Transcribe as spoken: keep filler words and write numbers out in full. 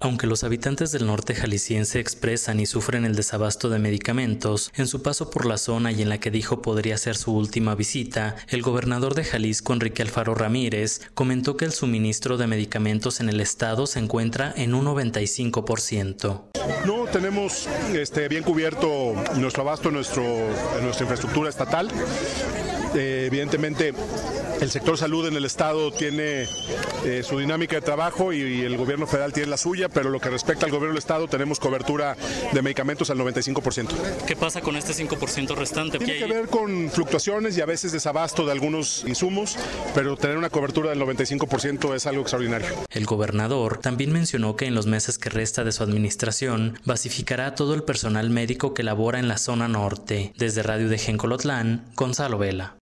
Aunque los habitantes del norte jalisciense expresan y sufren el desabasto de medicamentos, en su paso por la zona y en la que dijo podría ser su última visita, el gobernador de Jalisco, Enrique Alfaro Ramírez, comentó que el suministro de medicamentos en el estado se encuentra en un noventa y cinco por ciento. No, tenemos este, bien cubierto nuestro abasto, nuestro, nuestra infraestructura estatal. Eh, evidentemente, el sector salud en el estado tiene eh, su dinámica de trabajo y, y el gobierno federal tiene la suya, pero lo que respecta al gobierno del estado tenemos cobertura de medicamentos al noventa y cinco por ciento. ¿Qué pasa con este cinco por ciento restante? Tiene que ver con fluctuaciones y a veces desabasto de algunos insumos, pero tener una cobertura del noventa y cinco por ciento es algo extraordinario. El gobernador también mencionó que en los meses que resta de su administración basificará a todo el personal médico que labora en la zona norte. Desde Radio de Jencolotlán, Gonzalo Vela.